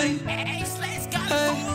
hey, let's go.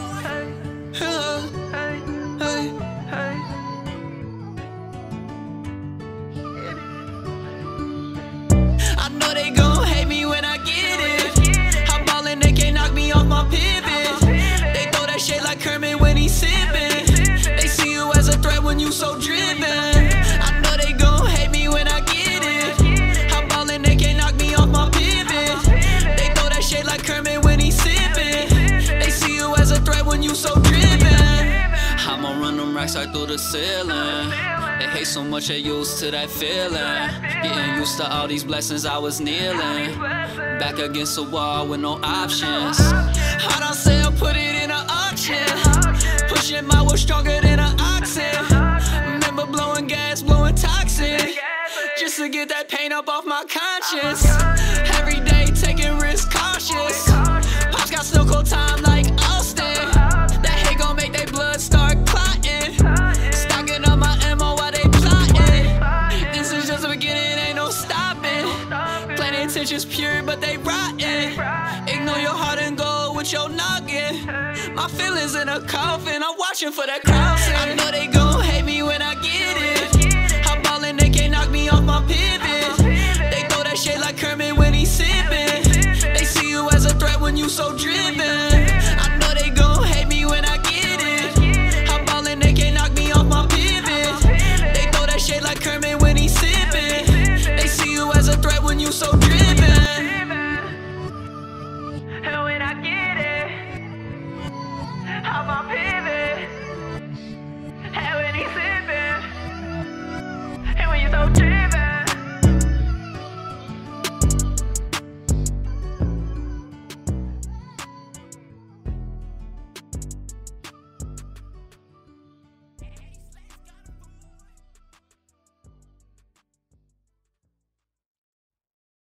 I know they gon' hate me when I get it. I'm ballin', they can't knock me off my pivot. They throw that shit like Kermit when he sippin'. They see you as a threat when you so driven. I know they gon' hate me when I get it. I'm ballin', they can't knock me off my pivot. They throw that shit like Kermit when he sippin'. They see you as a threat when you so driven. I'ma run them racks right through the ceiling. They hate so much, they used to that feeling. Getting used to all these blessings, I was kneeling. Back against the wall with no options. I don't sell, put it in an auction. Pushing my wood stronger than an oxen. Remember blowing gas, blowing toxic, just to get that pain up off my conscience. Every day taking risks, cautious. Pops got still cold time like Austin. That hate gon' make they blood start clotting. Stocking up my ammo while they plotting. This is just the beginning, ain't no stopping. Plain intentions pure, but they rotten. Ignore your heart and go with your noggin. My feelings in a coffin, I'm watching for that crossing. I know they gon' hate me when I